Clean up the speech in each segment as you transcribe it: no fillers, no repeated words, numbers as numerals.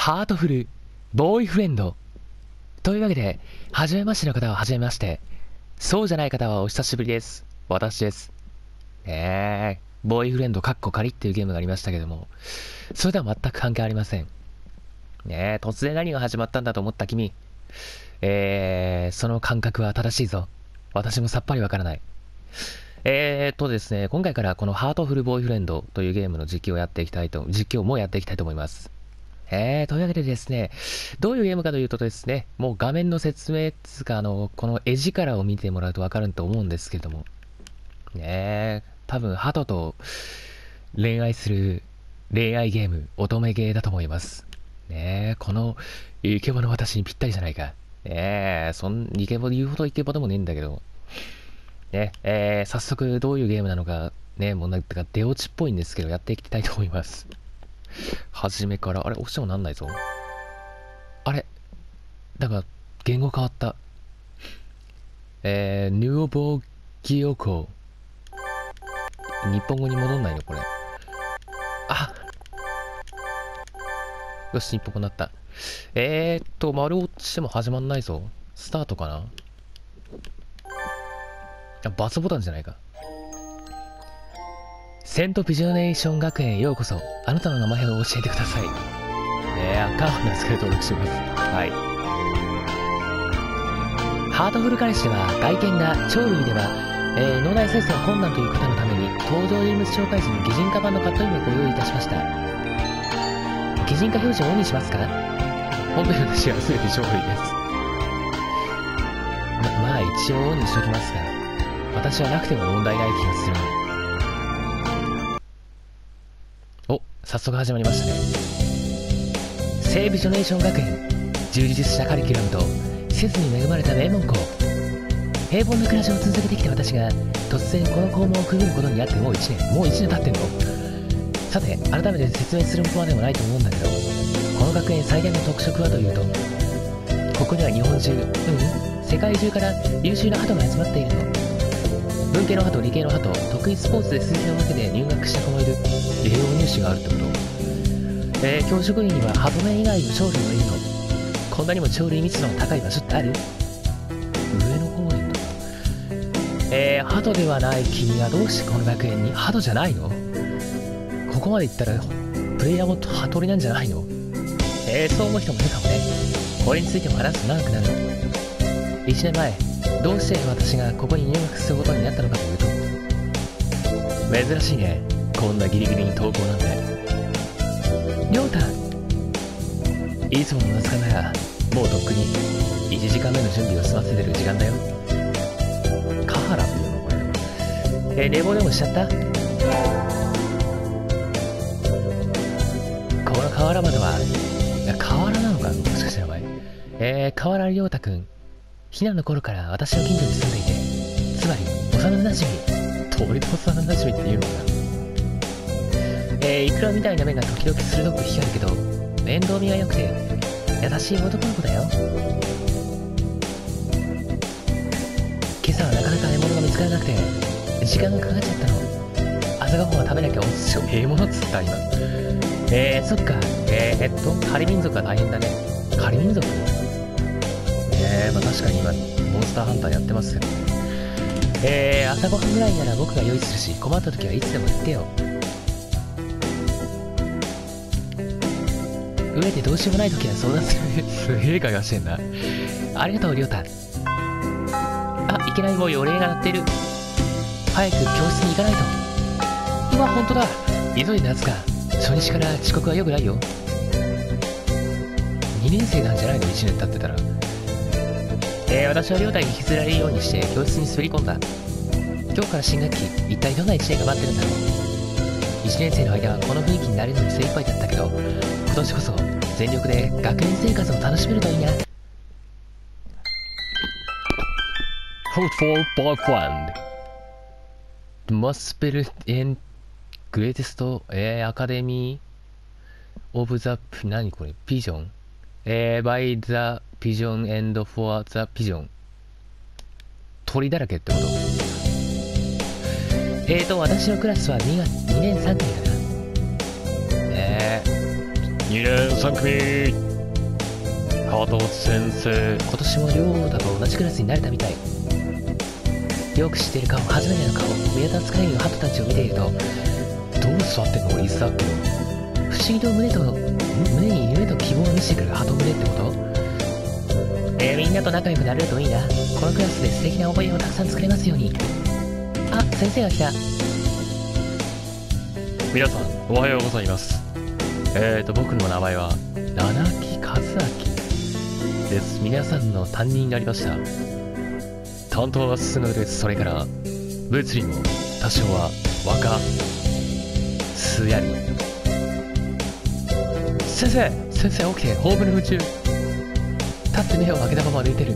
ハートフルボーイフレンドというわけで、初めましての方は初めまして、そうじゃない方はお久しぶりです。私です。ボーイフレンドカッコ仮っていうゲームがありましたけども、それとは全く関係ありません。突然何が始まったんだと思った君、その感覚は正しいぞ。私もさっぱりわからない。ですね、今回からこのハートフルボーイフレンドというゲームの実況もやっていきたいと思います。というわけでですね、どういうゲームかというとですね、もう画面の説明つうか、この絵力を見てもらうとわかると思うんですけれども、多分、鳩と恋愛する恋愛ゲーム、乙女ゲーだと思います。このイケボの私にぴったりじゃないか。イケボで言うほどイケボでもねえんだけど、早速どういうゲームなのか、もうなんか出落ちっぽいんですけど、やっていきたいと思います。初めから、あれ、押してもなんないぞ。あれ、だから、言語変わった。ヌーボーギオコ。日本語に戻んないのこれ。あよし、日本語になった。丸落ちしても始まんないぞ。スタートかなあ、バツボタンじゃないか。セントビジョネーション学園へようこそ。あなたの名前を教えてください。アカウントですけど登録します。はい。ハートフル彼氏では、外見が鳥類では、脳内再生が困難という方のために、登場人物紹介時の擬人化版のカットインをご用意いたしました。擬人化表示をオンにしますか？本当に私は全て鳥類です。まあ一応オンにしときますが、私はなくても問題ない気がするの。早速始まりましたね。聖ビジョネーション学園、充実したカリキュラムと施設に恵まれた名門校。平凡な暮らしを続けてきた私が突然この校門をくぐることになってもう1年経ってんの。さて、改めて説明するまでもないと思うんだけど、この学園最大の特色はというと、ここには日本中、世界中から優秀な鳩が集まっているの。文系の鳩、理系の鳩、得意スポーツで推薦を受けて入学した子もいる。栄養入試があるってこと？教職員には鳩目以外の鳥類がいるの。こんなにも鳥類密度の高い場所ってある？上の方にと。鳩ではない君がどうしてこの学園に？鳩じゃないの？ここまで行ったらプレイヤーも鳩鳥なんじゃないの？そう思う人もいるかもね。これについても話すと長くなるの。1年前、どうして私がここに入学することになったのかというと、珍しいね。こんなギリギリに登校なんて。りょうた、いつもの夏かならもうとっくに1時間目の準備を済ませてる時間だよ。カハラっていうのこれ。寝坊でもしちゃった？この河原窓は、河原なのかもしかして名前。河原りょうたくん、ひなの頃から私の近所に住んでいて、つまり幼馴染。どういう幼馴染っていうのかな。イクラみたいな目が時々鋭く光るけど、面倒見が良くて優しい男の子だよ。今朝はなかなか獲物が見つからなくて時間がかかっちゃったの。朝ごはんは食べなきゃお寿司を物っつった今。そっか。狩り民族は大変だね。狩り民族？まあ確かに今モンスターハンターやってますけどね。朝ごはんぐらいなら僕が用意するし、困った時はいつでも言ってよ。飢えてどうしようもない時は相談する。すげえ会話してんな。ありがとう、りょうた。あ、いけない、もう予令が鳴っている。早く教室に行かないと。うわ、ほんとだ。急いで夏か。初日から遅刻は良くないよ。2年生なんじゃないの？ 1 年経ってたら。私はりょうたに引きずられるようにして教室に滑り込んだ。今日から新学期、一体どんな1年が待ってるんだろう。1年生の間はこの雰囲気になれるのに精一杯だったけど、今年こそ全力で学園生活を楽しめるといいな。Hopeful boyfriend must build in greatest academy of the 何これ pigeon by the pigeon and for the pigeon 鳥だらけってこと。私のクラスは2年3組かな。 2年3組加藤先生、今年も亮太と同じクラスになれたみたい。よく知っている顔、初めての顔、目立つ限りのハトたちを見ていると、どう座ってんの俺いつだっけど、不思議と胸に夢と希望を見せてくるハト胸ってこと？みんなと仲良くなれるといいな。このクラスで素敵な思い出をたくさん作れますように。あ、先生が来た。皆さん、おはようございます。僕の名前は、七木和明です。皆さんの担任になりました。担当は進です。それから、物理も多少は若すやり。先生起きて、ホームル夢中。立って目を開けたまま寝てる。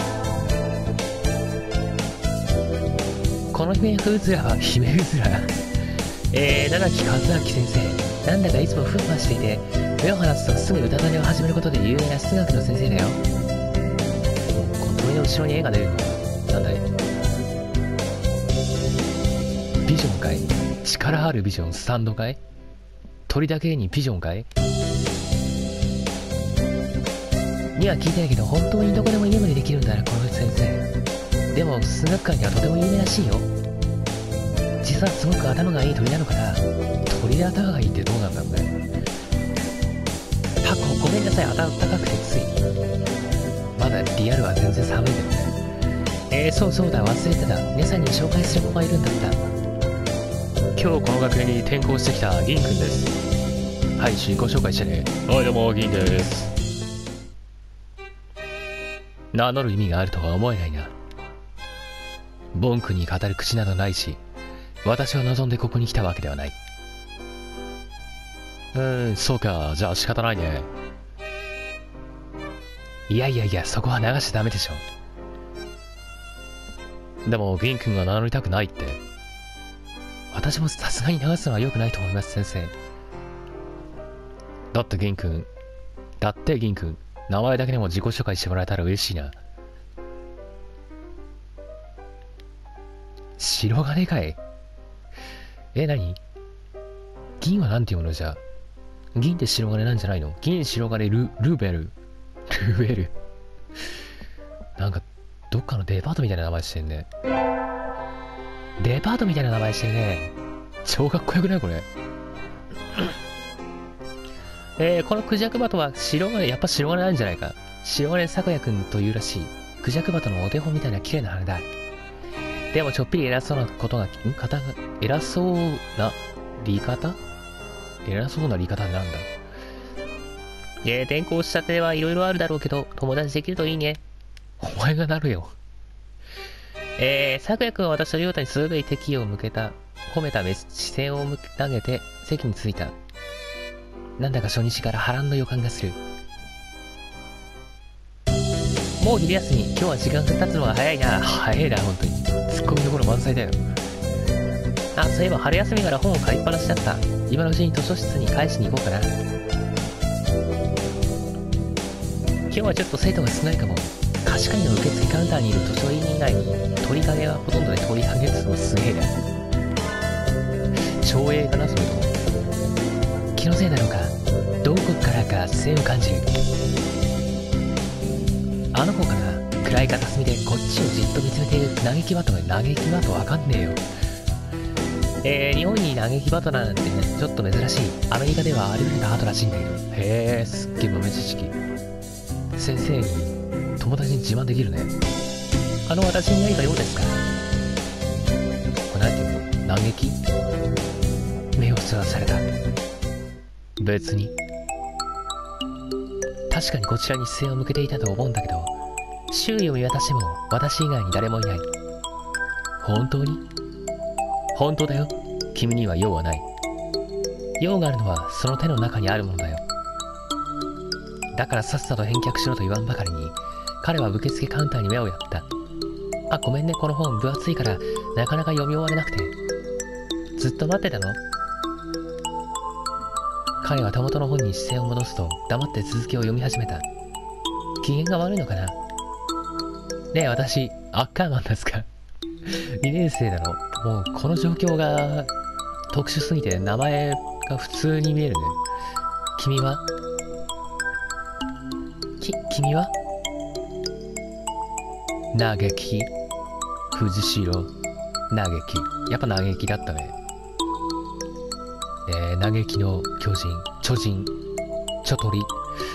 この姫うずらは姫うずら。七木和明先生、なんだかいつもふんわしていて、目を離すとすぐ歌種を始めることで有名な数学の先生だよ。この鳥の後ろに絵が出るのはなんだい？ビジョンかい？力あるビジョンスタンドかい？鳥だけにビジョンかい？には聞いてないけど、本当にどこでも居眠りできるんだな、この先生。でも数学界にはとても有名らしいよ。実はすごく頭がいい鳥なのかな。鳥で頭がいいってどうなんだろうね。タコ、ごめんなさい、暖かくてつい。まだリアルは全然寒いけどね。そうだ、忘れてた。姉さんに紹介する子がいるんだった。今日この学園に転校してきた銀くんです。はい、自己紹介してね。はい、どうも、銀です。名乗る意味があるとは思えないな。文句に語る口などないし、私は望んでここに来たわけではない。そうか、じゃあ仕方ないね。いや、そこは流しちゃダメでしょ。でも、銀くんが名乗りたくないって。私もさすがに流すのは良くないと思います、先生。だって銀くん、名前だけでも自己紹介してもらえたら嬉しいな。白金かい？何？銀はなんて読むのじゃ？銀って白金なんじゃないの？銀白金ルベル。なんか、どっかのデパートみたいな名前してんね。デパートみたいな名前してるね。超かっこよくないこれ。このクジャクバトはやっぱ白金なんじゃないか。白金咲也くんというらしい。クジャクバトのお手本みたいな綺麗な羽だ。でもちょっぴり偉そうなことが、偉そうな言い方ってなんだ？転校したてはいろいろあるだろうけど、友達できるといいね。お前がなるよ。咲也くんは私と亮太に鋭い敵意を褒めた視線を投げて席に着いた。なんだか初日から波乱の予感がする。もう昼休み、今日は時間が経つのが早いな。早いな、本当に。ツッコミどころ満載だよ。あ、そういえば春休みから本を借りっぱなしだった。今のうちに図書室に返しに行こうかな。今日はちょっと生徒が少ないかも。貸し借りの受付カウンターにいる図書委員以外に取り影はほとんどで取り上げるのすげえな。長英かな、それとも。気のせいだろうか。どこからか視線を感じる。あの子かな。暗い片隅でこっちをじっと見つめている嘆きバトわかんねえよ。日本に嘆きバトなんてね、ちょっと珍しい。アメリカではありふれたハートらしいんだけど。へえ、すっげえ豆知識。先生に友達に自慢できるね。私に何か用ですか？これなんていうの？嘆き？目をそらされた。別に。確かにこちらに視線を向けていたと思うんだけど、周囲を見渡しても私以外に誰もいない。本当に？本当だよ。君には用はない。用があるのはその手の中にあるものだよ。だからさっさと返却しろと言わんばかりに、彼は受付カウンターに目をやった。あ、ごめんね、この本分厚いからなかなか読み終われなくて。ずっと待ってたの？彼は手元の本に視線を戻すと黙って続きを読み始めた。機嫌が悪いのかな？ねえ、私、アッカーマンですか？ 2 年生なの。もうこの状況が特殊すぎて名前が普通に見えるね。君は？ 君は嘆き、藤代、嘆き。やっぱ嘆きだったね。嘆きの巨人、巨人、チョトリ。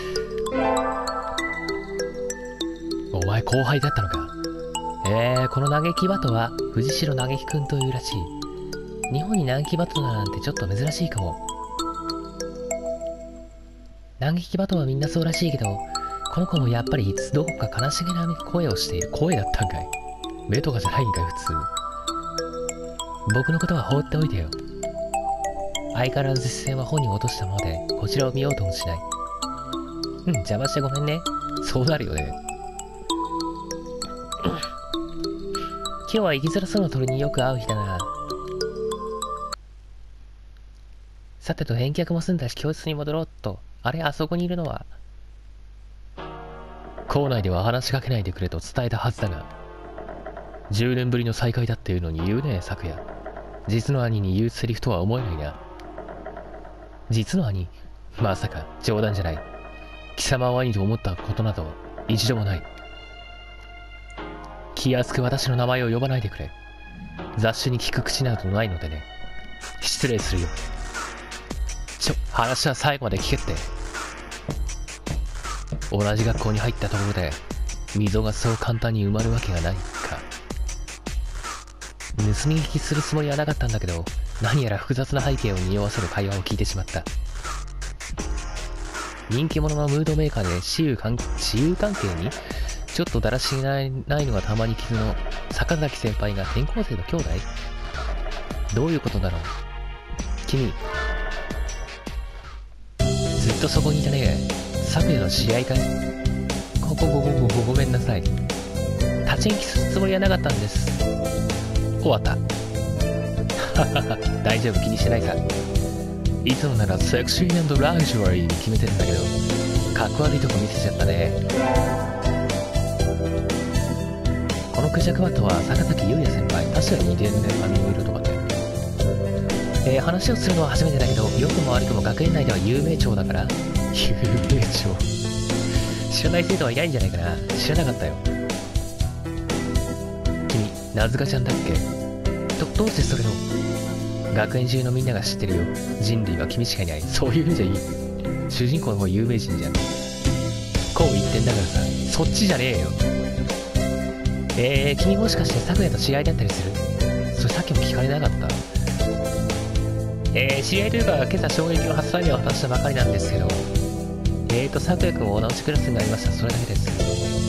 お前後輩だったのか。この嘆きバトは藤代嘆きくんというらしい。日本に嘆きバトなんてちょっと珍しいかも。嘆きバトはみんなそうらしいけど、この子もやっぱりいつどこか悲しげな声をしている。声だったんかい。目とかじゃないんかい普通。僕のことは放っておいてよ。相変わらず視線は本に落としたもので、こちらを見ようともしない。邪魔してごめんね。そうなるよね。今日は生きづらそうな鳥によく会う日だな。さてと返却も済んだし教室に戻ろうっと。あれ、あそこにいるのは。校内では話しかけないでくれと伝えたはずだが、10年ぶりの再会だっていうのに言うね、昨夜。実の兄に言うセリフとは思えないな。実の兄、まさか冗談じゃない。貴様を兄と思ったことなど一度もない。気安く私の名前を呼ばないでくれ。雑誌に聞く口などないのでね。失礼するよ。話は最後まで聞けって。同じ学校に入ったところで溝がそう簡単に埋まるわけがないか。盗み聞きするつもりはなかったんだけど、何やら複雑な背景を匂わせる会話を聞いてしまった。人気者のムードメーカーで私有関係にちょっとだらしないのがたまに傷の坂崎先輩が転校生の兄弟。どういうことだろう。君ずっとそこにいたね。昨夜の試合かい。ごめんなさい。立ち聞きするつもりはなかったんです。終わった。大丈夫、気にしてないさ。いつもならセクシー&ラグジュアリーに決めてるんだけど、かっこ悪いとこ見せちゃったね。このクジャクバットは坂崎優也先輩。確かに似てるね、髪の色とかね。話をするのは初めてだけど、良くも悪くも学園内では有名長だから。有名長知らない生徒はいないんじゃないかな。知らなかったよ。君、名塚ちゃんだっけ。どうしてそれを。学園中のみんなが知ってるよ。人類は君しかいない。そういう意味じゃいい。主人公の方有名人じゃん。こう言ってんだからさ。そっちじゃねえよ。君もしかして昨夜と知り合いだったりする。それさっきも聞かれなかった。知り合いというか今朝衝撃の初対面を果たしたばかりなんですけど、昨夜くんも同じクラスになりました。それだけです。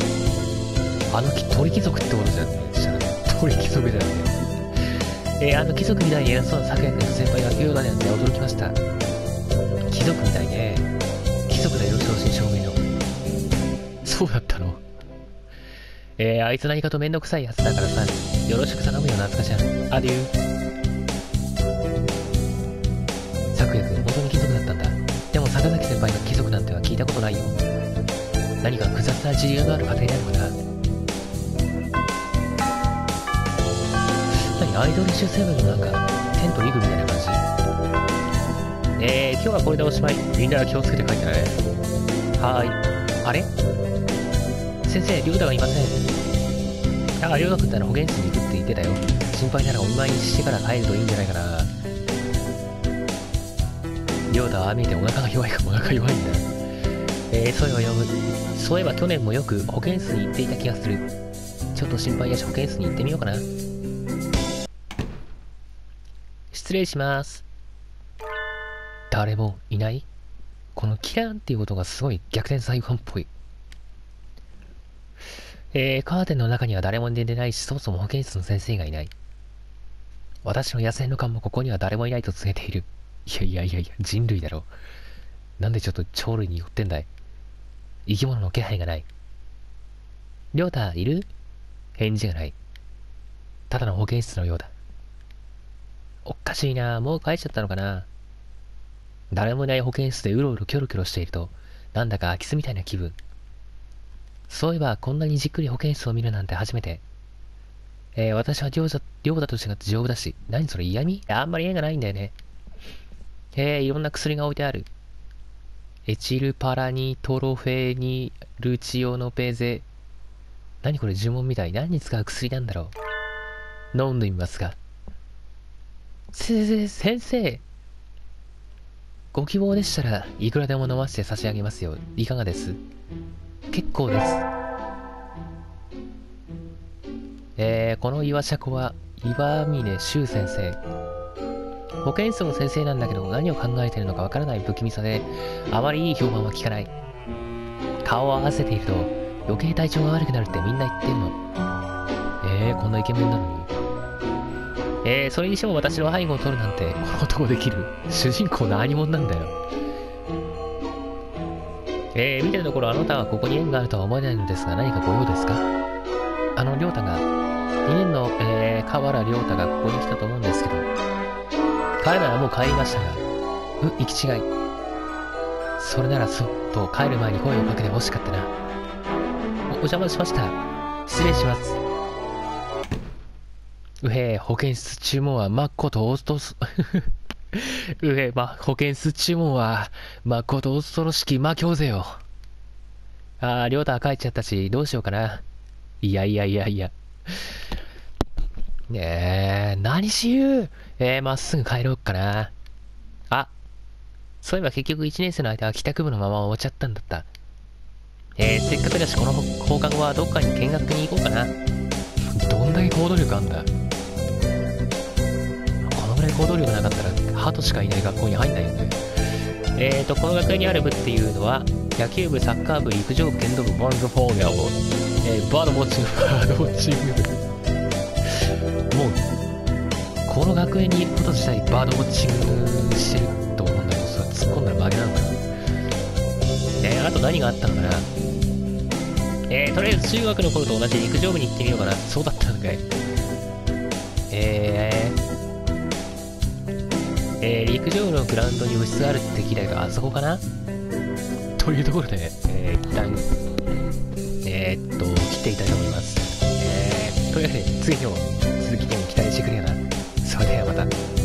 鳥貴族ってことじゃねえ。知らない。鳥貴族じゃねえ。貴族みたいに偉そうな昨夜くんの先輩が言うようだなんて驚きました。貴族みたいね。貴族だよ、正真正銘の。そうだったの。あいつ何かとめんどくさいやつだからさ、よろしく頼むよ、夏香ちゃん。アデュー。昨夜くん、本当に貴族だったんだ。でも坂崎先輩が貴族なんては聞いたことないよ。何か複雑な自由のある家庭なのかな。何、アイドル集成部のなんかテントリグみたいな感じ。今日はこれでおしまい。みんな気をつけて帰ってね。はーい。あれ、先生、リョウダがいません。リョウダくんって保健室に行くって言ってたよ。心配ならお見舞いにしてから帰るといいんじゃないかな。リョウダはああ見えてお腹が弱いかも。お腹弱いんだ。そういえばそういえば去年もよく保健室に行っていた気がする。ちょっと心配やし保健室に行ってみようかな。失礼します。誰もいない。このキラーンっていうことがすごい逆転裁判っぽい。カーテンの中には誰も寝てないし、そもそも保健室の先生がいない。私の野生の勘もここには誰もいないと告げている。いや、人類だろ。なんでちょっと鳥類に寄ってんだい。生き物の気配がない。りょうた、いる？返事がない。ただの保健室のようだ。おかしいな。もう帰っちゃったのかな。誰もいない保健室でうろうろキョロキョロしていると、なんだか空き巣みたいな気分。そういえば、こんなにじっくり保健室を見るなんて初めて。私は量だと違って丈夫だし。何それ、嫌味？あんまり縁がないんだよね。いろんな薬が置いてある。 エチルパラニトロフェニルチオノペゼ。何これ呪文みたい。何に使う薬なんだろう。飲んでみますが。先生。ご希望でしたらいくらでも飲ませて差し上げますよ。いかがです？結構です。この岩車子は岩峰修先生。保健室の先生なんだけど何を考えているのかわからない不気味さであまりいい評判は聞かない。顔を合わせていると余計体調が悪くなるってみんな言ってんの。こんなイケメンなのに。それにしても私の背後を取るなんてこの男できる。主人公何者なんだよ。見てるところあなたはここに縁があるとは思えないのですが何かご用ですか？亮太が2年の、河原亮太がここに来たと思うんですけど、彼ならもう帰りましたが、行き違い。それならそっと帰る前に声をかけてほしかったな。お邪魔しました。失礼します。保健室注文はマッコとオーストス保健室注文はマッコとオーストロ式魔教ぜよ。亮太は帰っちゃったしどうしようかな。いや。何しゆう。まっすぐ帰ろうかな。そういえば結局1年生の間は帰宅部のまま終わっちゃったんだった。せっかくだしこの放課後はどっかに見学に行こうかな。どんだけ行動力あんだ。このぐらい行動力なかったらハトしかいない学校に入んないよね。この学園にある部っていうのは野球部、サッカー部、陸上部、剣道部、ボールフォーミャを、バードウォッチング部。もうこの学園にいること自体バードウォッチングしてると思うんだけど、それ突っ込んだら負けなのかな。あと何があったのかな。とりあえず中学の頃と同じ陸上部に行ってみようかな。そうだったのかい。陸上部のグラウンドに部室があるって聞いたけど、あそこかなというところで、一旦切っていきたいと思います。というわけで次の続きにも期待してくれよな。それではまた。